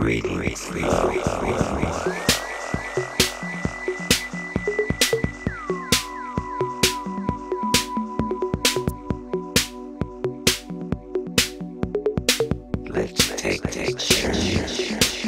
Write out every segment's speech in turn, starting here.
Let's take turns.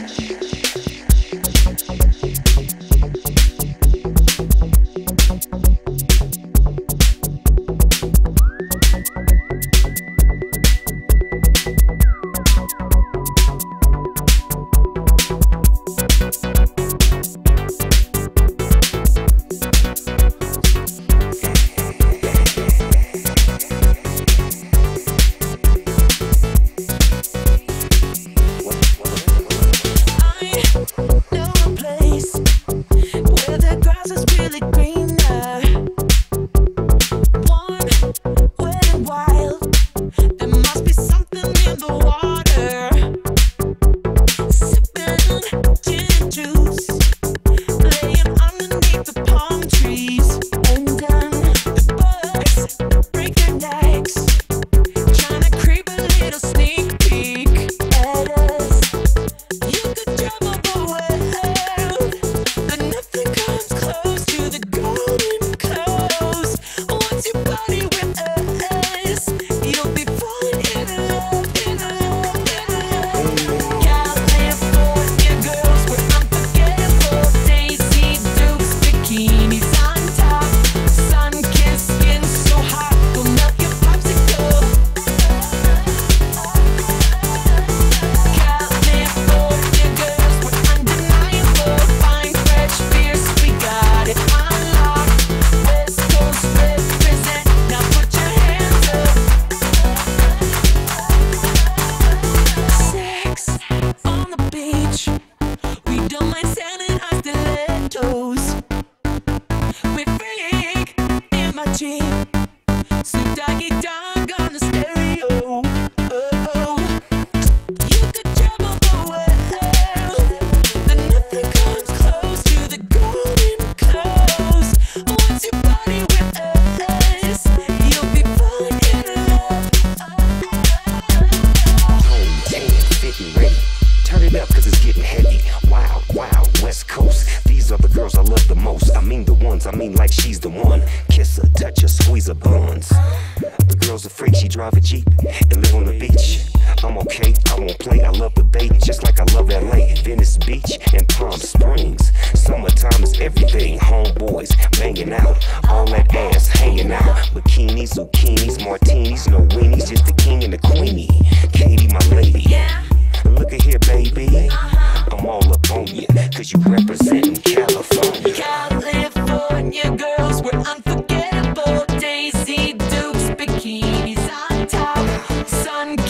I mean like she's the one. Kiss her, touch her, squeeze her buns. The girl's a freak, she drive a Jeep and live on the beach. I'm okay, I won't play, I love the bay, just like I love LA, Venice Beach, and Palm Springs. Summertime is everything, homeboys banging out, all that ass hanging out. Bikinis, zucchinis, martinis, no weenies, just the king and the queenie. Katie, my lady, look at here, baby, I'm all up on you, cause you representin' California. California girls, we're unforgettable. Daisy Dukes, bikinis on top, sun